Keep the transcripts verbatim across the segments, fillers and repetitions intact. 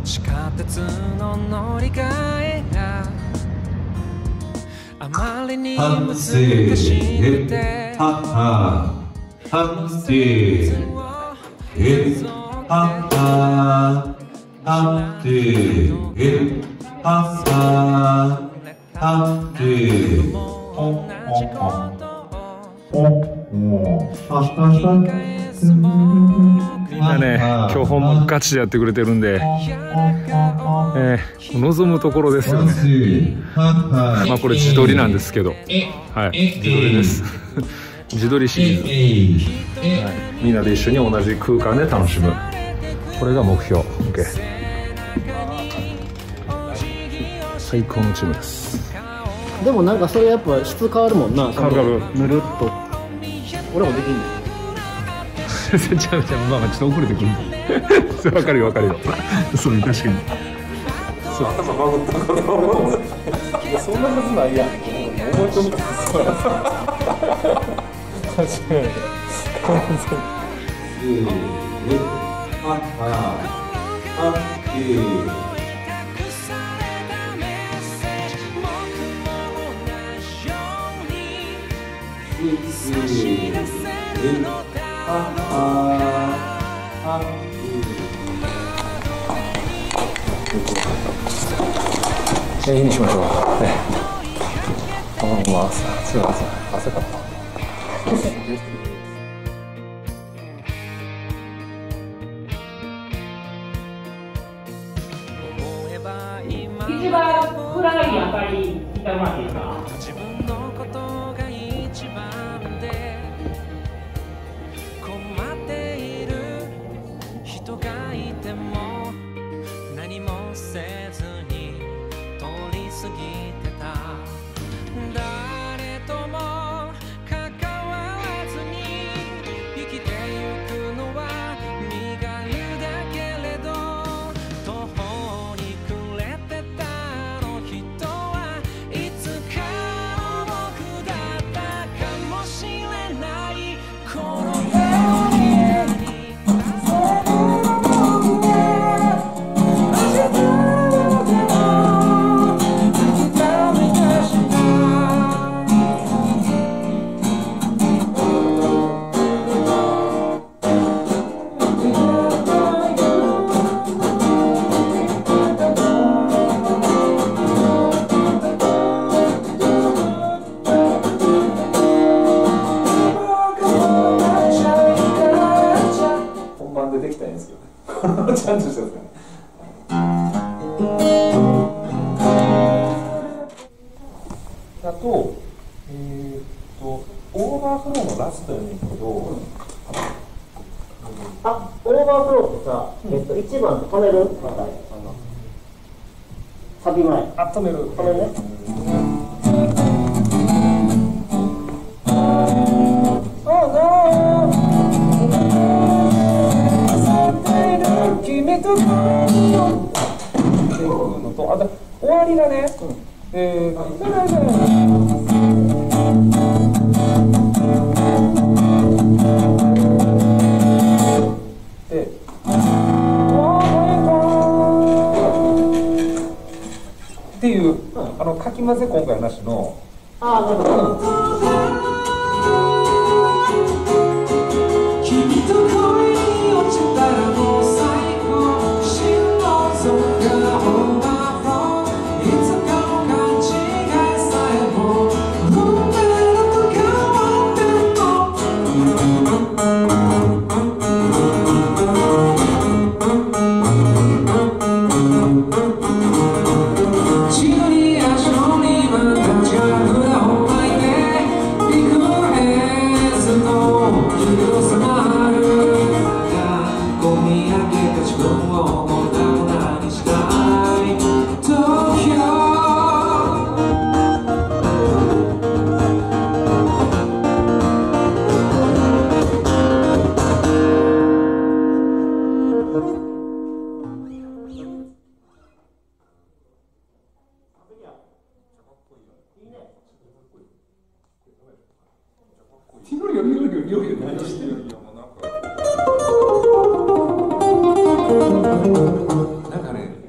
地下鉄の乗り換えがあまりに難しくてはははせえはははせえはははせほほほみんなね、今日ほんまガチでやってくれてるんで、えー、望むところですよね。まあこれ自撮りなんですけど、はい、自撮りです。自撮りシリーズ、はい、みんなで一緒に同じ空間で楽しむ、これが目標。 OK、 最高のチームです。 でもなんかそれやっぱ質変わるもんな。 変わる変わる。 ぬるっと俺もできんねん。 ちゃうちゃう、まあまあちょっと遅れてくる。それ分かるよ分かるよ。そう確かに。そう。頭バグったから。いやそんなはずないやん。思い込み。そうや。確かに。完全に。あああえ。えー、いいにしましょう。ね、ああ、まあ、すいません、汗かった。 一番暗い明かり見てもらっていいですか。 自分のことが一番で困っている人がいても何もせずに通り過ぎてた。誰とも関わらずに生きてゆくのは身軽だけれど、途方に暮れてたあの人はいつかの僕だったかもしれない。この手を部屋にできたらいいんですけどね。ちゃんとしてますからね。あと、えー、っとオーバーフローのラストやねんけど、 あ、オーバーフローってさ、うん、えっと一番止める？サビ前。 あ、止める。 止めるね。 君とのと、あと終わりがね、うん、えー、で、っていう、うん、あのかき混ぜ今回なしの。 ああ、なるほど。 なんかね、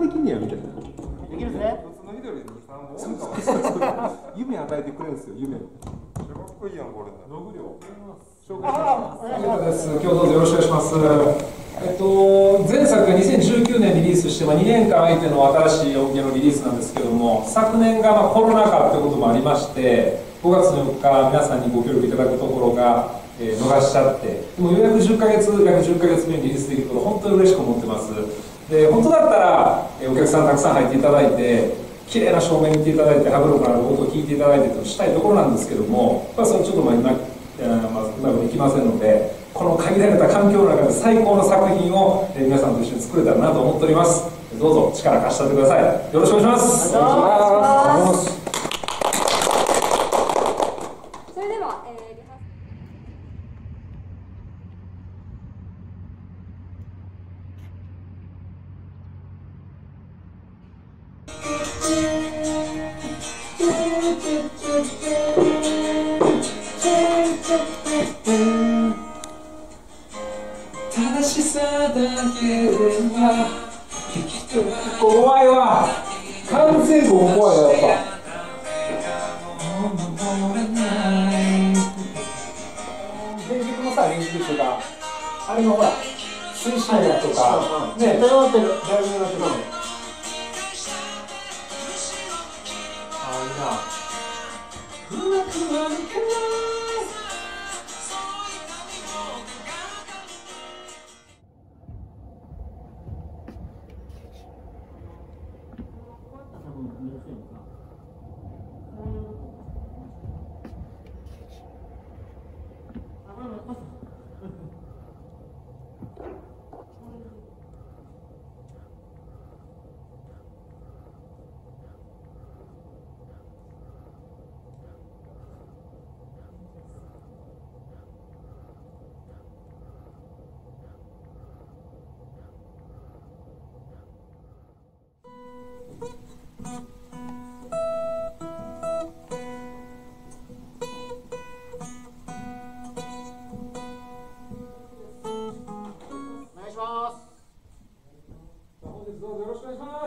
できんねやみたいな。 できるぜ。 普通の緑にさんぼん多いかも。 夢与えてくれるんですよ、夢。 かっこいいやんこれ。道具量。 紹介します。今日どうぞよろしくお願いします。えっと前作がにせんじゅうきゅうねんリリースして、まあ、にねんかん空いての新しい音源のリリースなんですけども、昨年がまあコロナ禍ということもありまして、ごがつのよっか皆さんにご協力いただくところが、えー、逃しちゃって、でもようやくじゅっかげつ約じゅっかげつめにリリースできること本当に嬉しく思ってます。で本当だったら、えー、お客さんたくさん入っていただいて、綺麗な照明に行っていただいて、迫力のある音を聞いていただいてとしたいところなんですけども、まあ、それちょっとまあ今まあ、うまくいきませんので、この限られた環境の中で最高の作品を、えー、皆さんと一緒に作れたらなと思っております。どうぞ力貸してってください。よろしくお願いします。 お願いします。それでは、えー正しさだけでは怖いわ。完成度怖いやっぱ。原曲のさ、原曲とかあれのほら推進力とかね、だいぶなってる。ああいいな。本日どうぞよろしくお願いします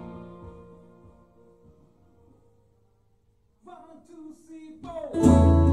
。One, two, three, four.